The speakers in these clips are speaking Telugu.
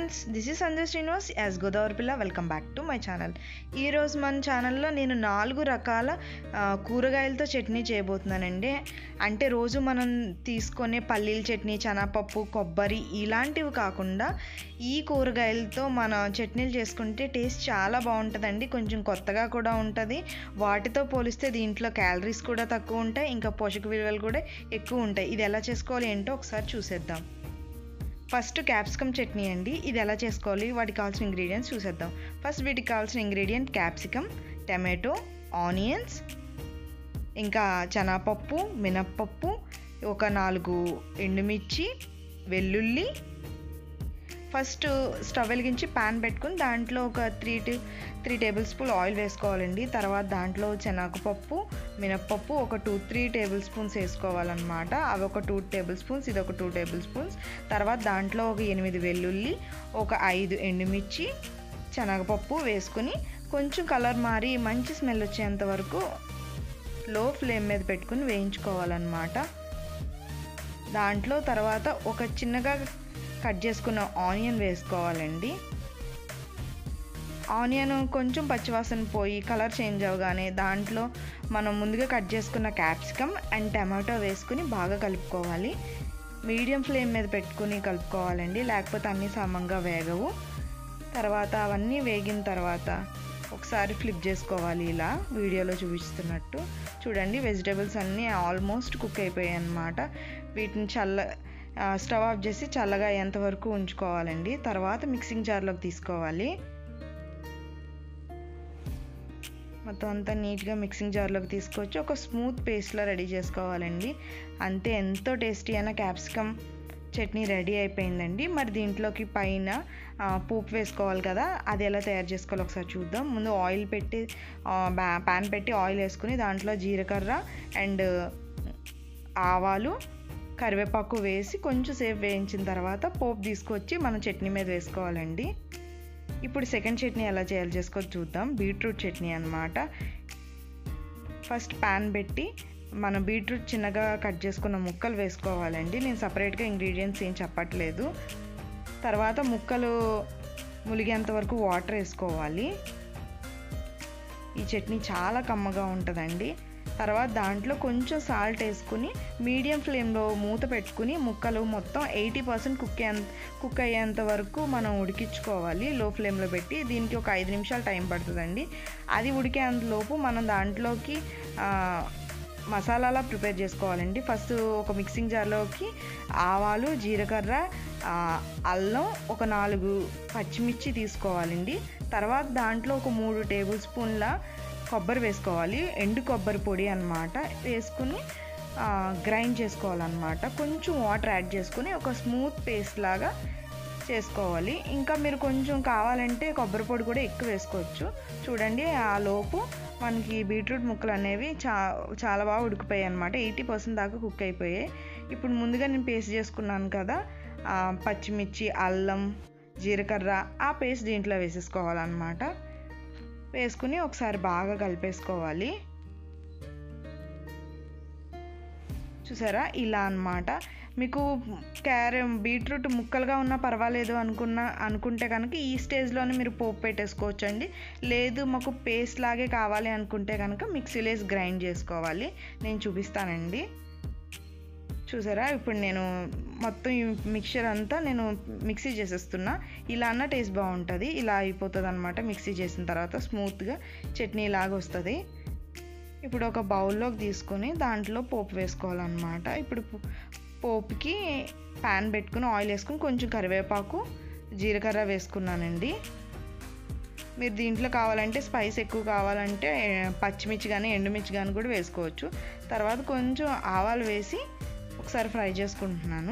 Friends, this is Sanjay Srinivas as Godavari Pilla. Welcome back to my channel. ఈరోజు మన ఛానల్లో నేను 4 రకాల కూరగాయలతో చట్నీ చేయబోతున్నానండి. అంటే రోజు మనం తీసుకునే పల్లీల చట్నీ, శనగపప్పు, కొబ్బరి ఇలాంటివి కాకుండా ఈ కూరగాయలతో మన చట్నీలు చేసుకుంటే టేస్ట్ చాలా బాగుంటుందండి. కొంచెం కొత్తగా కూడా ఉంటుంది. వాటితో పోలిస్తే దీంట్లో క్యాలరీస్ కూడా తక్కువ ఉంటాయి, ఇంకా పోషక విలువలు కూడా ఎక్కువ ఉంటాయి. ఇది ఎలా చేసుకోవాలి ఏంటో ఒకసారి చూసేద్దాం. ఫస్ట్ క్యాప్సికమ్ చట్నీ అండి. ఇది ఎలా చేసుకోవాలి, వాటికి కావాల్సిన ఇంగ్రీడియంట్స్ చూసేద్దాం. ఫస్ట్ వీటికి కావాల్సిన ఇంగ్రీడియంట్ క్యాప్సికమ్, టమాటో, ఆనియన్స్, ఇంకా శనగపప్పు, మినప్పప్పు, ఒక 4 ఎండుమిర్చి, వెల్లుల్లి. ఫస్ట్ స్టవ్ వెలిగించి ప్యాన్ పెట్టుకుని దాంట్లో ఒక 3 టేబుల్ స్పూన్ ఆయిల్ వేసుకోవాలండి. తర్వాత దాంట్లో శనగపప్పు, మినప్పప్పు ఒక 2-3 టేబుల్ స్పూన్స్ వేసుకోవాలన్నమాట. అవి ఒక 2 టేబుల్ స్పూన్స్, ఇది ఒక 2 టేబుల్ స్పూన్స్. తర్వాత దాంట్లో ఒక 8 వెల్లుల్లి, ఒక 5 ఎండుమిర్చి, శనగపప్పు వేసుకుని కొంచెం కలర్ మారి మంచి స్మెల్ వచ్చేంత వరకు లో ఫ్లేమ్ మీద పెట్టుకుని వేయించుకోవాలన్నమాట. దాంట్లో తర్వాత ఒక చిన్నగా కట్ చేసుకున్న ఆనియన్ వేసుకోవాలండి. ఆనియన్ కొంచెం పచ్చివాసన పోయి కలర్ చేంజ్ అవ్వగానే దాంట్లో మనం ముందుగా కట్ చేసుకున్న క్యాప్సికమ్ అండ్ టమాటో వేసుకుని బాగా కలుపుకోవాలి. మీడియం ఫ్లేమ్ మీద పెట్టుకుని కలుపుకోవాలండి, లేకపోతే అన్నీ సమంగా వేగవు. తర్వాత అవన్నీ వేగిన తర్వాత ఒకసారి ఫ్లిప్ చేసుకోవాలి, ఇలా వీడియోలో చూపిస్తున్నట్టు. చూడండి, వెజిటేబుల్స్ అన్నీ ఆల్మోస్ట్ కుక్ అయిపోయాయి అన్నమాట. వీటిని స్టవ్ ఆఫ్ చేసి చల్లగా అయ్యేంత వరకు ఉంచుకోవాలండి. తర్వాత మిక్సింగ్ జార్లోకి తీసుకోవాలి. మొత్తం అంతా నీట్గా మిక్సింగ్ జార్లోకి తీసుకొచ్చి ఒక స్మూత్ పేస్ట్లా రెడీ చేసుకోవాలండి. అంతే, ఎంతో టేస్టీ అయిన క్యాప్సికమ్ చట్నీ రెడీ అయిపోయిందండి. మరి దీంట్లోకి పైన పోపు వేసుకోవాలి కదా, అది ఎలా తయారు చేసుకోవాలో ఒకసారి చూద్దాం. ముందు ఆయిల్ పెట్టి ప్యాన్ పెట్టి ఆయిల్ వేసుకుని దాంట్లో జీలకర్ర అండ్ ఆవాలు, కరివేపాకు వేసి కొంచెం సేపు వేయించిన తర్వాత పోపు తీసుకొచ్చి మనం చట్నీ మీద వేసుకోవాలండి. ఇప్పుడు సెకండ్ చట్నీ ఎలా చేయాలో చేసుకొని చూద్దాం. బీట్రూట్ చట్నీ అన్నమాట. ఫస్ట్ ప్యాన్ పెట్టి మనం బీట్రూట్ చిన్నగా కట్ చేసుకున్న ముక్కలు వేసుకోవాలండి. నేను సపరేట్గా ఇంగ్రీడియంట్స్ ఏం చెప్పట్లేదు. తర్వాత ముక్కలు ములిగేంత వరకు వాటర్ వేసుకోవాలి. ఈ చట్నీ చాలా కమ్మగా ఉంటుందండి. తర్వాత దాంట్లో కొంచెం సాల్ట్ వేసుకుని మీడియం ఫ్లేమ్లో మూత పెట్టుకుని ముక్కలు మొత్తం 80% కుక్ అయ్యేంత వరకు మనం ఉడికించుకోవాలి లో ఫ్లేమ్లో పెట్టి. దీనికి ఒక 5 నిమిషాలు టైం పడుతుందండి. అది ఉడికేంతలోపు మనం దాంట్లోకి మసాలాలా ప్రిపేర్ చేసుకోవాలండి. ఫస్ట్ ఒక మిక్సింగ్ జార్లోకి ఆవాలు, జీలకర్ర, అల్లం, ఒక 4 పచ్చిమిర్చి తీసుకోవాలండి. తర్వాత దాంట్లో ఒక 3 టేబుల్ స్పూన్ల కొబ్బరి వేసుకోవాలి, ఎండు కొబ్బరి పొడి అన్నమాట. వేసుకుని గ్రైండ్ చేసుకోవాలన్నమాట. కొంచెం వాటర్ యాడ్ చేసుకుని ఒక స్మూత్ పేస్ట్ లాగా చేసుకోవాలి. ఇంకా మీరు కొంచెం కావాలంటే కొబ్బరి పొడి కూడా ఎక్కువ వేసుకోవచ్చు. చూడండి, ఆ లోపు మనకి బీట్రూట్ ముక్కలు అనేవి చాలా బాగా ఉడికిపోయాయి అన్నమాట. 80% దాకా కుక్ అయిపోయాయి. ఇప్పుడు ముందుగా నేను పేస్ట్ చేసుకున్నాను కదా, పచ్చిమిర్చి, అల్లం, జీలకర్ర, ఆ పేస్ట్ దీంట్లో వేసేసుకోవాలన్నమాట. వేసుకుని ఒకసారి బాగా కలిపేసుకోవాలి. చూసారా, ఇలా అన్నమాట. మీకు బీట్రూట్ ముక్కలుగా ఉన్నా పర్వాలేదు అనుకుంటే కనుక ఈ స్టేజ్లోనే మీరు పోపు పెట్టేసుకోవచ్చు అండి. లేదు మాకు పేస్ట్ లాగే కావాలి అనుకుంటే కనుక మిక్సీలో వేసి గ్రైండ్ చేసుకోవాలి. నేను చూపిస్తానండి. చూసారా, ఇప్పుడు నేను మొత్తం ఈ మిక్చర్ అంతా నేను మిక్సీ చేసేస్తున్నా. ఇలా అన్న టేస్ట్ బాగుంటుంది. ఇలా అయిపోతుంది అనమాట. మిక్సీ చేసిన తర్వాత స్మూత్గా చట్నీ లాగా వస్తుంది. ఇప్పుడు ఒక బౌల్లోకి తీసుకుని దాంట్లో పోపు వేసుకోవాలన్నమాట. ఇప్పుడు పోపుకి ప్యాన్ పెట్టుకుని ఆయిల్ వేసుకుని కొంచెం కరివేపాకు, జీలకర్ర వేసుకున్నానండి. మీరు దీంట్లో కావాలంటే స్పైస్ ఎక్కువ కావాలంటే పచ్చిమిర్చి కానీ ఎండుమిర్చి కానీ కూడా వేసుకోవచ్చు. తర్వాత కొంచెం ఆవాలు వేసి ఒకసారి ఫ్రై చేసుకుంటున్నాను.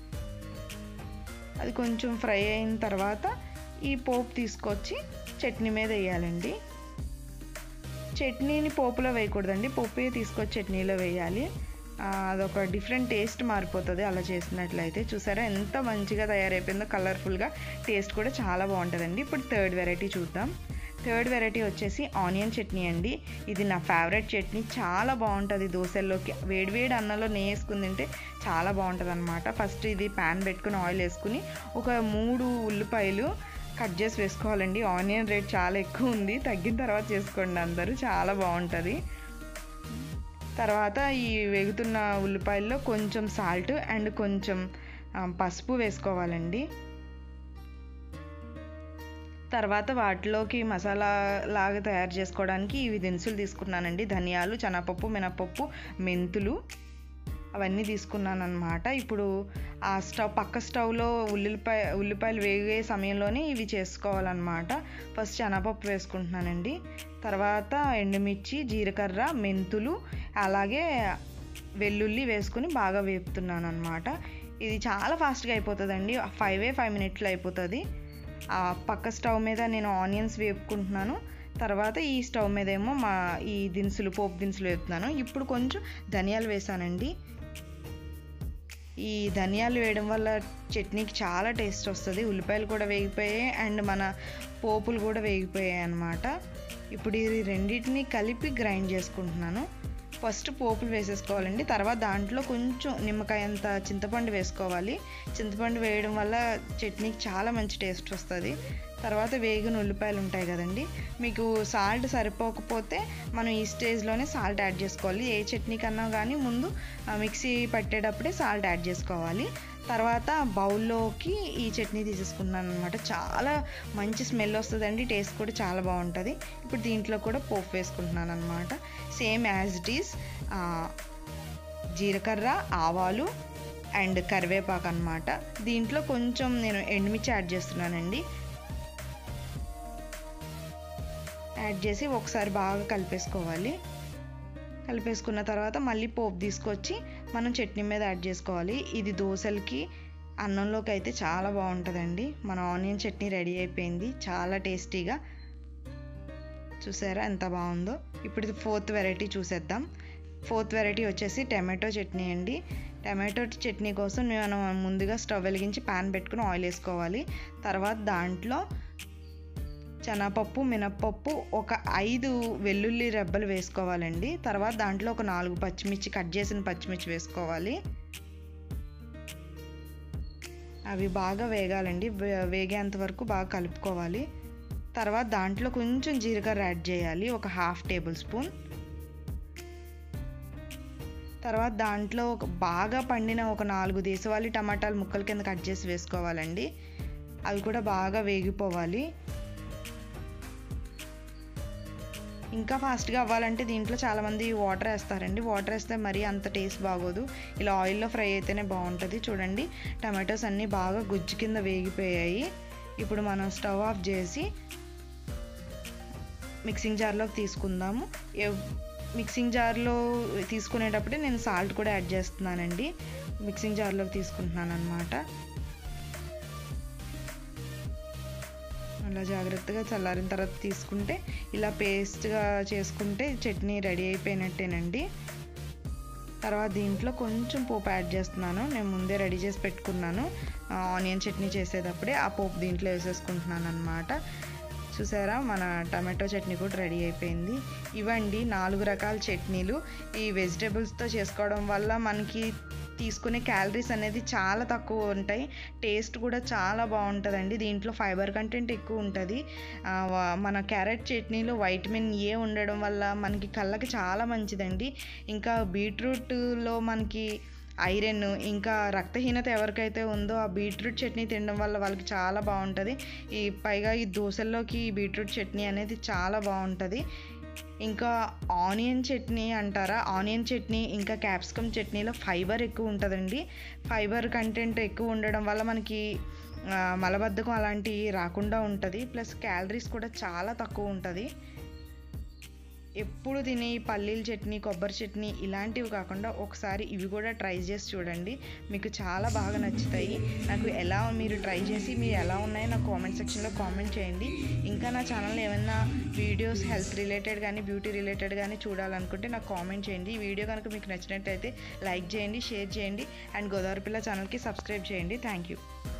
అది కొంచెం ఫ్రై అయిన తర్వాత ఈ పోపు తీసుకొచ్చి చట్నీ మీద వేయాలండి. చట్నీని పోపులో వేయకూడదండి, పోపే తీసుకొచ్చి చట్నీలో వేయాలి. అదొక డిఫరెంట్ టేస్ట్ మారిపోతుంది అలా చేసినట్లయితే. చూసారా ఎంత మంచిగా తయారైపోయిందో, కలర్ఫుల్గా. టేస్ట్ కూడా చాలా బాగుంటుందండి. ఇప్పుడు థర్డ్ వెరైటీ చూద్దాం. థర్డ్ వెరైటీ వచ్చేసి ఆనియన్ చట్నీ అండి. ఇది నా ఫేవరెట్ చట్నీ, చాలా బాగుంటుంది. దోశల్లోకి వేడివేడి అన్నంలో నెయ్యి వేసుకుని తింటే చాలా బాగుంటుంది అనమాట. ఫస్ట్ ఇది ప్యాన్ పెట్టుకుని ఆయిల్ వేసుకుని ఒక 3 ఉల్లిపాయలు కట్ చేసి వేసుకోవాలండి. ఆనియన్ రేట్ చాలా ఎక్కువ ఉంది, తగ్గిన తర్వాత చేసుకోండి అందరూ, చాలా బాగుంటుంది. తర్వాత ఈ వేగుతున్న ఉల్లిపాయల్లో కొంచెం సాల్ట్ అండ్ కొంచెం పసుపు వేసుకోవాలండి. తర్వాత వాటిలోకి మసాలా లాగా తయారు చేసుకోవడానికి ఇవి దినుసులు తీసుకున్నానండి. ధనియాలు, శనగపప్పు, మినపప్పు, మెంతులు అవన్నీ తీసుకున్నాను అనమాట. ఇప్పుడు ఆ పక్క స్టవ్లో ఉల్లిపాయలు వేగే సమయంలోనే ఇవి చేసుకోవాలన్నమాట. ఫస్ట్ శనగపప్పు వేసుకుంటున్నానండి. తర్వాత ఎండుమిర్చి, జీలకర్ర, మెంతులు అలాగే వెల్లుల్లి వేసుకుని బాగా వేపుతున్నాను అనమాట. ఇది చాలా ఫాస్ట్గా అయిపోతుందండి, 5 మినిట్స్లో అయిపోతుంది. ఆ పక్క స్టవ్ మీద నేను ఆనియన్స్ వేపుకుంటున్నాను, తర్వాత ఈ స్టవ్ మీద ఏమో ఈ పోపు దినుసులు వేపుతున్నాను. ఇప్పుడు కొంచెం ధనియాలు వేసానండి. ఈ ధనియాలు వేయడం వల్ల చట్నీకి చాలా టేస్ట్ వస్తుంది. ఉల్లిపాయలు కూడా వేగిపోయాయి అండ్ మన పోపులు కూడా వేగిపోయాయి అన్నమాట. ఇప్పుడు ఈ రెండింటిని కలిపి గ్రైండ్ చేసుకుంటున్నాను. ఫస్ట్ పోపులు వేసేసుకోవాలండి. తర్వాత దాంట్లో కొంచెం నిమ్మకాయ అంత చింతపండు వేసుకోవాలి. చింతపండు వేయడం వల్ల చట్నీకి చాలా మంచి టేస్ట్ వస్తుంది. తర్వాత వేగిన ఉల్లిపాయలు ఉంటాయి కదండి, మీకు సాల్ట్ సరిపోకపోతే మనం ఈ స్టేజ్లోనే సాల్ట్ యాడ్ చేసుకోవాలి. ఏ చట్నీ కన్నా కానీ ముందు మిక్సీ పట్టేటప్పుడే సాల్ట్ యాడ్ చేసుకోవాలి. తర్వాత బౌల్లోకి ఈ చట్నీ తీసేసుకున్నాను అనమాట. చాలా మంచి స్మెల్ వస్తుందండి, టేస్ట్ కూడా చాలా బాగుంటుంది. ఇప్పుడు దీంట్లో కూడా పోపు వేసుకుంటున్నాను అనమాట. సేమ్ యాజ్ ఇట్ ఈస్ జీలకర్ర, ఆవాలు అండ్ కరివేపాకు అనమాట. దీంట్లో కొంచెం నేను ఎండుమిర్చి యాడ్ చేస్తున్నానండి. యాడ్ చేసి ఒకసారి బాగా కలిపేసుకోవాలి. కలిపేసుకున్న తర్వాత మళ్ళీ పోపు తీసుకొచ్చి మనం చట్నీ మీద యాడ్ చేసుకోవాలి. ఇది దోశలకి, అన్నంలోకి అయితే చాలా బాగుంటుందండి. మన ఆనియన్ చట్నీ రెడీ అయిపోయింది, చాలా టేస్టీగా. చూసారా ఎంత బాగుందో. ఇప్పుడు ఇది 4th వెరైటీ చూసేద్దాం. 4th వెరైటీ వచ్చేసి టమాటో చట్నీ అండి. టమాటో చట్నీ కోసం మనం ముందుగా స్టవ్ వెలిగించి ప్యాన్ పెట్టుకుని ఆయిల్ వేసుకోవాలి. తర్వాత దాంట్లో శనగపప్పు, మినప్పప్పు, ఒక 5 వెల్లుల్లి రెబ్బలు వేసుకోవాలండి. తర్వాత దాంట్లో ఒక 4 పచ్చిమిర్చి, కట్ చేసిన పచ్చిమిర్చి వేసుకోవాలి. అవి బాగా వేగాలండి, వేగేంత వరకు బాగా కలుపుకోవాలి. తర్వాత దాంట్లో కొంచెం జీలకర్ర యాడ్ చేయాలి, ఒక 1/2 టేబుల్ స్పూన్. తర్వాత దాంట్లో బాగా పండిన ఒక 4 దేశవాళీ టమాటాలు ముక్కల కింద కట్ చేసి వేసుకోవాలండి. అవి కూడా బాగా వేగిపోవాలి. ఇంకా ఫాస్ట్గా అవ్వాలంటే దీంట్లో చాలామంది వాటర్ వేస్తారండి. వాటర్ వేస్తే మరీ అంత టేస్ట్ బాగోదు, ఇలా ఆయిల్లో ఫ్రై అయితేనే బాగుంటుంది. చూడండి టమాటోస్ అన్నీ బాగా గుజ్జు కింద వేగిపోయాయి. ఇప్పుడు మనం స్టవ్ ఆఫ్ చేసి మిక్సింగ్ జార్లోకి తీసుకుందాము. మిక్సింగ్ జార్లో తీసుకునేటప్పుడే నేను సాల్ట్ కూడా యాడ్ చేస్తున్నానండి. మిక్సింగ్ జార్లోకి తీసుకుంటున్నాను అనమాట. అలా జాగ్రత్తగా చల్లారిన తర్వాత తీసుకుంటే, ఇలా పేస్ట్గా చేసుకుంటే చట్నీ రెడీ అయిపోయినట్టేనండి. తర్వాత దీంట్లో కొంచెం పోపు యాడ్ చేస్తున్నాను. నేను ముందే రెడీ చేసి పెట్టుకున్నాను, ఆనియన్ చట్నీ చేసేటప్పుడే ఆ పోపు దీంట్లో వేసేసుకుంటున్నాను అనమాట. చూసారా మన టమాటో చట్నీ కూడా రెడీ అయిపోయింది. ఇవండి 4 రకాల చట్నీలు. ఈ వెజిటేబుల్స్తో చేసుకోవడం వల్ల మనకి తీసుకునే క్యాలరీస్ అనేది చాలా తక్కువ ఉంటాయి, టేస్ట్ కూడా చాలా బాగుంటుందండి. దీంట్లో ఫైబర్ కంటెంట్ ఎక్కువ ఉంటుంది. మన క్యారెట్ చట్నీలో వైటమిన్ ఏ ఉండడం వల్ల మనకి కళ్ళకి చాలా మంచిదండి. ఇంకా బీట్రూట్లో మనకి ఐరన్, ఇంకా రక్తహీనత ఎవరికైతే ఉందో ఆ బీట్రూట్ చట్నీ తినడం వల్ల వాళ్ళకి చాలా బాగుంటుంది. పైగా ఈ దోశల్లోకి ఈ బీట్రూట్ చట్నీ అనేది చాలా బాగుంటుంది. ఇంకా ఆనియన్ చట్నీ అంటారా, ఆనియన్ చట్నీ ఇంకా క్యాప్సికమ్ చట్నీలో ఫైబర్ ఎక్కువ ఉంటుందండి. ఫైబర్ కంటెంట్ ఎక్కువ ఉండడం వల్ల మనకి మలబద్ధకం అలాంటివి రాకుండా ఉంటుంది. ప్లస్ క్యాలరీస్ కూడా చాలా తక్కువ ఉంటుంది. ఎప్పుడు తినే పల్లీల చట్నీ, కొబ్బరి చట్నీ ఇలాంటివి కాకుండా ఒకసారి ఇవి కూడా ట్రై చేసి చూడండి, మీకు చాలా బాగా నచ్చుతాయి. మీరు ట్రై చేసి మీరు ఎలా ఉన్నాయో నాకు కామెంట్ సెక్షన్లో కామెంట్ చేయండి. ఇంకా నా ఛానల్లో ఏమైనా వీడియోస్ హెల్త్ రిలేటెడ్ కానీ బ్యూటీ రిలేటెడ్ కానీ చూడాలనుకుంటే నాకు కామెంట్ చేయండి. ఈ వీడియో కనుక మీకు నచ్చినట్టయితే లైక్ చేయండి, షేర్ చేయండి అండ్ గోదావరి పిల్ల ఛానల్కి సబ్స్క్రైబ్ చేయండి. Thank you.